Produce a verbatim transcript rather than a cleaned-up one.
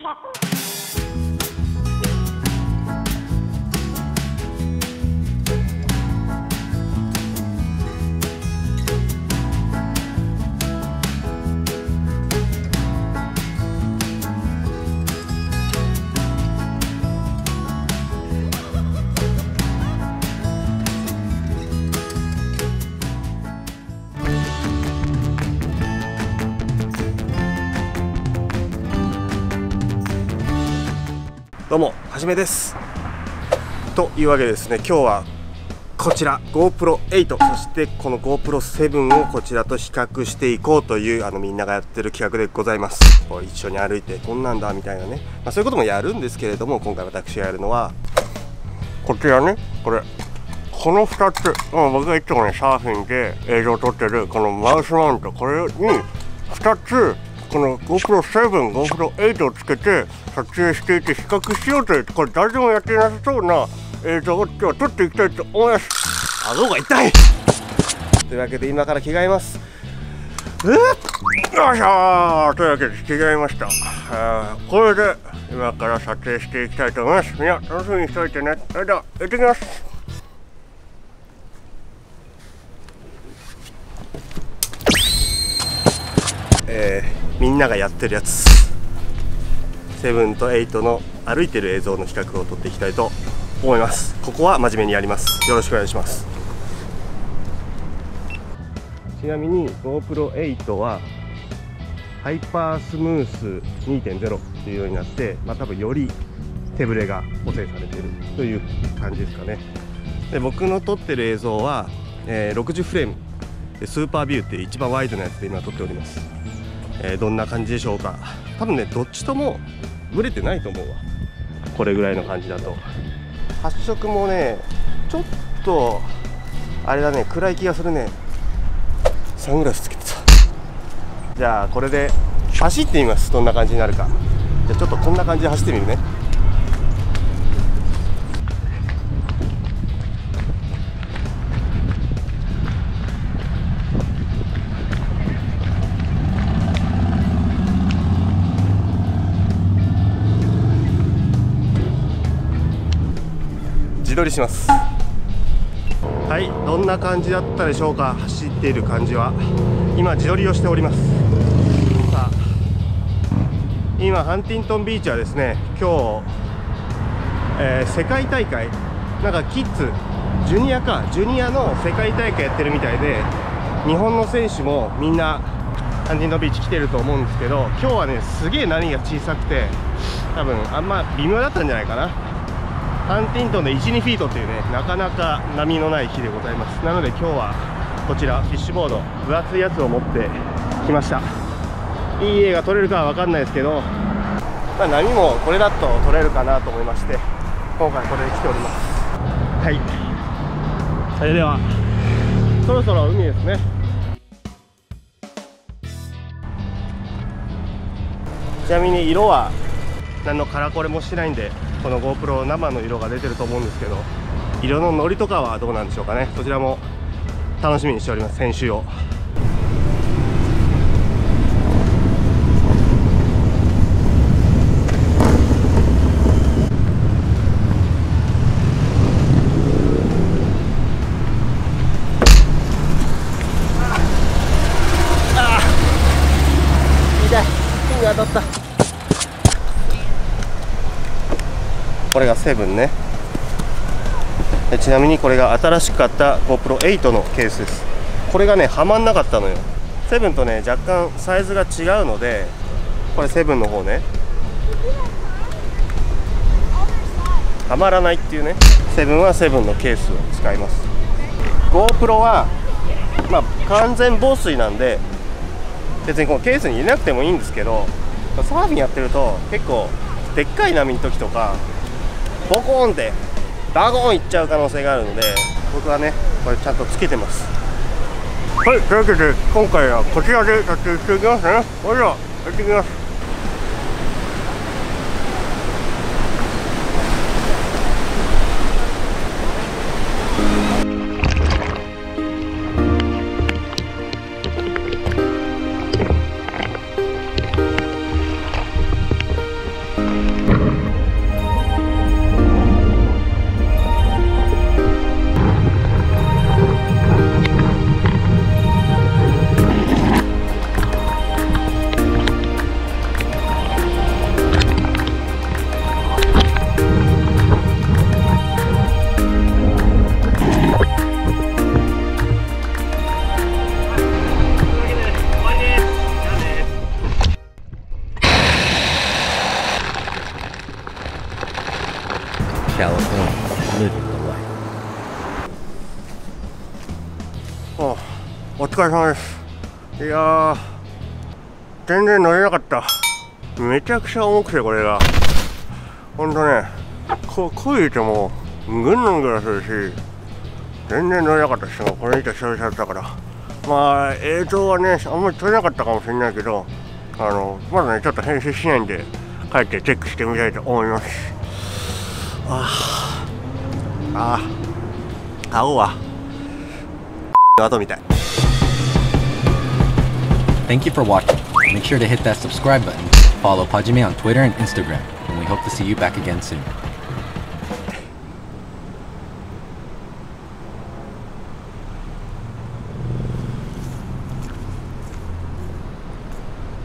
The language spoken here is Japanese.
どうもはじめです。というわけでですね、今日はこちら ゴープロエイト、そしてこの ゴープロセブン をこちらと比較していこうというあのみんながやってる企画でございます。こう一緒に歩いてこんなんだみたいなね、まあ、そういうこともやるんですけれども、今回私がやるのはこちらね、これこのふたつ、まあ、僕がいつもねサーフィンで映像を撮ってるこのマウスマウント、これにふたつこの ゴープロセブン、ゴープロエイト をつけて撮影していて比較しようという、これ誰でもやってなさそうな映像を今日は撮っていきたいと思います。顎が痛いというわけで今から着替えます。えっよいしょーというわけで着替えました。あこれで今から撮影していきたいと思います。みんな楽しみにしておいてね。それでは行ってきます。えー、みんながやってるやつ、セブンとエイトの歩いてる映像の比較を撮っていきたいと思います。ここは真面目にやります。よろしくお願いします。ちなみに ゴープロエイト はハイパースムース にてんゼロ っていうようになって、まあ、多分より手ブレが補正されてるという感じですかね。で僕の撮ってる映像は、えー、ろくじゅうフレームでスーパービューっていう一番ワイドなやつで今撮っております。えー、どんな感じでしょうか。多分ねどっちともブレてないと思うわ。これぐらいの感じだと発色もねちょっとあれだね、暗い気がするね。サングラスつけてた。じゃあこれで走ってみます。どんな感じになるか。じゃあちょっとこんな感じで走ってみるね。自撮りします。はい、どんな感じだったでしょうか。走っている感じは。今自撮りをしております。さあ今ハンティントンビーチはですね、今日、えー、世界大会なんかキッズジュニアかジュニアの世界大会やってるみたいで、日本の選手もみんなハンティントンビーチ来てると思うんですけど、今日はねすげえ波が小さくて多分あんま微妙だったんじゃないかな。ハンティントンでいち、にフィートっていうね、なかなか波のない日でございます。なので今日はこちらフィッシュボード、分厚いやつを持ってきました。いい絵が撮れるかは分かんないですけど、まあ、波もこれだと撮れるかなと思いまして今回これで来ております。はい、それではそろそろ海ですね。ちなみに色は何のカラコレもしてないんで、この ゴープロ 生の色が出てると思うんですけど、色のノリとかはどうなんでしょうかね。そちらも楽しみにしております。編集をあー痛い、手に当たった。これがセブンね。ちなみにこれが新しく買った ゴープロエイト のケースです。これがねはまんなかったのよ。セブンとね若干サイズが違うので、これセブンの方ねはまらないっていうね。セブンはセブンのケースを使います。 ゴープロ はまあ完全防水なんで別にこのケースに入れなくてもいいんですけど、サーフィンやってると結構でっかい波の時とかボコーンってダゴーンいっちゃう可能性があるので、僕はねこれちゃんとつけてます。はい、というわけで今回はこちらで撮影していきますね。それでは行ってきます。 California, living the life. おお疲れ様です。いやー全然乗れなかった。めちゃくちゃ重くてこれがほんとね、ここいてもぐんぐんぐらするし全然乗れなかったですよ。これ以上久々だったから、まあ映像はねあんまり撮れなかったかもしれないけど、あのまだねちょっと編集しないんで帰ってチェックしてみたいと思います。ああ、青は後みたい。 Thank you for watching. Make sure to hit that subscribe button, follow Pajime on Twitter and Instagram, and we hope to see you back again soon.